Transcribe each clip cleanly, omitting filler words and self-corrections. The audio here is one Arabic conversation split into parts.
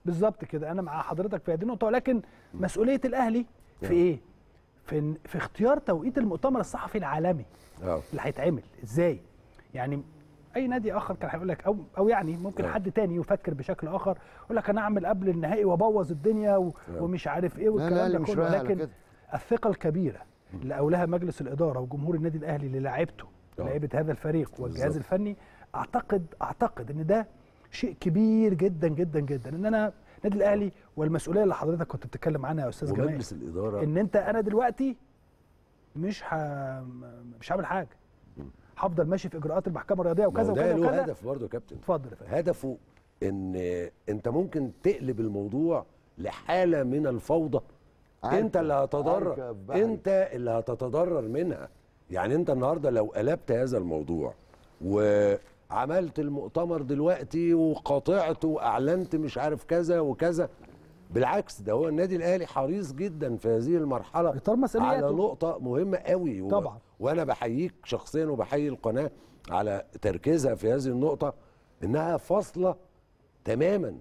بالظبط كده، انا مع حضرتك في هذه النقطه، ولكن مسؤوليه الاهلي في ايه؟ في اختيار توقيت المؤتمر الصحفي العالمي اللي هيتعمل ازاي. يعني اي نادي اخر كان هيقول لك، او يعني ممكن حد تاني يفكر بشكل اخر، يقول لك انا اعمل قبل النهائي وابوظ الدنيا ومش عارف ايه والكلام ده كله. لكن الثقه الكبيره اللي اولها مجلس الاداره وجمهور النادي الاهلي للاعيبته، لعيبه هذا الفريق والجهاز الفني، اعتقد ان ده شيء كبير جدا جدا جدا. ان انا النادي الاهلي والمسؤوليه اللي حضرتك كنت بتتكلم عنها يا استاذ جمال، ومجلس الاداره، ان انا دلوقتي مش هعمل حاجه، هفضل ماشي في اجراءات المحكمه الرياضيه وكذا وكذا وكذا. وكذا. ده له هدف برضه يا كابتن. اتفضل يا فندم. هدفه ان انت ممكن تقلب الموضوع لحاله من الفوضى، انت اللي هتضرر، انت اللي هتتضرر منها. يعني انت النهارده لو قلبت هذا الموضوع وعملت المؤتمر دلوقتي وقاطعت واعلنت مش عارف كذا وكذا، بالعكس ده هو النادي الاهلي حريص جدا في هذه المرحله على نقطه مهمه قوي. طبعا. وانا بحييك شخصيا وبحيي القناه على تركيزها في هذه النقطه، انها فاصله تماما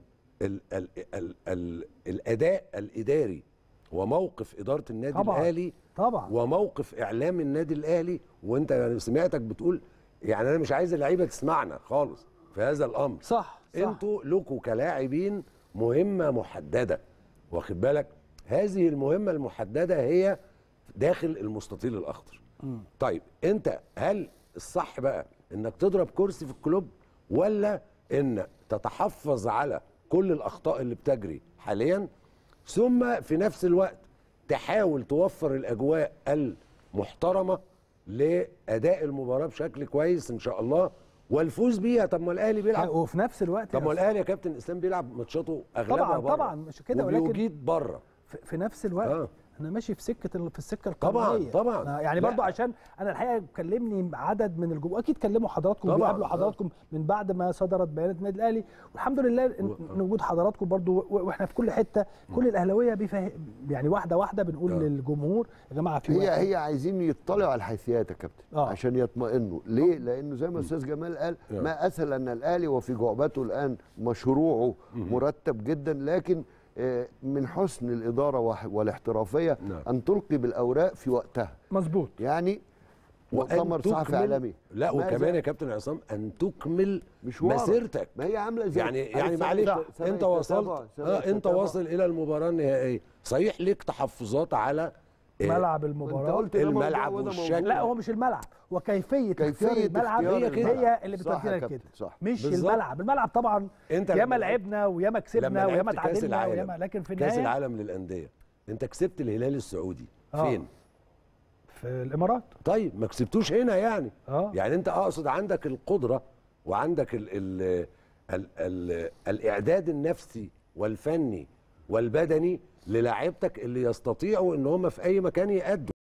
الاداء الاداري وموقف اداره النادي الاهلي طبعا وموقف اعلام النادي الاهلي. وانت سمعتك بتقول يعني انا مش عايز اللعيبه تسمعنا خالص في هذا الامر. صح. انتوا لكم كلاعبين مهمه محدده، واخد بالك؟ هذه المهمه المحدده هي داخل المستطيل الاخضر. طيب انت هل الصح بقى انك تضرب كرسي في الكلوب، ولا ان تتحفظ على كل الاخطاء اللي بتجري حاليا، ثم في نفس الوقت تحاول توفر الاجواء المحترمه لاداء المباراه بشكل كويس ان شاء الله والفوز بيها؟ طب ما الاهلي بيلعب، وفي نفس الوقت طب ما الاهلي يا كابتن اسلام بيلعب ماتشاته اغلبها بره طبعا مش كده، ولكن وبيجيد بره في نفس الوقت انا ماشي في السكه القانونيه. طبعا يعني برضو عشان انا الحقيقه كلمني عدد من الجمهور، اكيد كلموا حضراتكم وبيقابلوا حضراتكم من بعد ما صدرت بيانات النادي الاهلي، والحمد لله ان وجود حضراتكم برضو، واحنا في كل حته كل الاهلاويه يعني واحده واحده بنقول للجمهور يا جماعه في هي عايزين يطلعوا على الحيثيات يا كابتن عشان يطمئنوا. ليه؟ لانه زي ما الاستاذ جمال قال ما اسهل ان الاهلي وفي جعبته الان مشروعه مرتب جدا، لكن من حسن الإدارة والاحترافية أن تلقي بالأوراق في وقتها. مظبوط. يعني مؤتمر صحفي عالمي. لا وكمان يا كابتن عصام أن تكمل مسيرتك. ما هي عاملة زي يعني معلش أنت وصلت أنت واصل إلى المباراة النهائية، صحيح ليك تحفظات على ملعب المباراة، الملعب والشكل. لا هو مش الملعب، وكيفية اختيار الملعب هي اللي بتودينا كده، مش الملعب. الملعب طبعا ياما لعبنا وياما كسبنا وياما تعادلنا وياما، لكن في النهاية كاس العالم للأندية انت كسبت الهلال السعودي فين؟ في الامارات. طيب ما كسبتوش هنا يعني. يعني انت اقصد عندك القدرة وعندك الاعداد النفسي والفني والبدني للاعيبتك اللي يستطيعوا ان هم في اي مكان يأدوا.